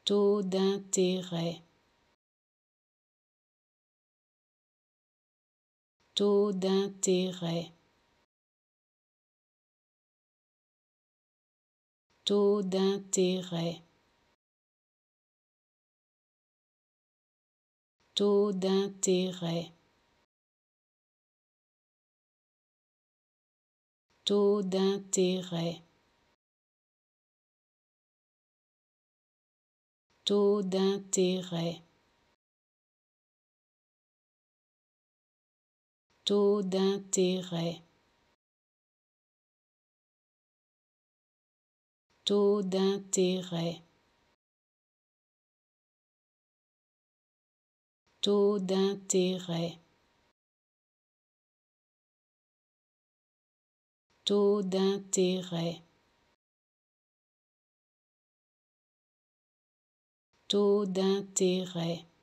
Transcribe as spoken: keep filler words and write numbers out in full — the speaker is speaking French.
taux d'intérêt, taux d'intérêt, taux d'intérêt, taux d'intérêt, taux d'intérêt, taux d'intérêt, taux d'intérêt, taux d'intérêt, taux d'intérêt, taux d'intérêt, taux d'intérêt,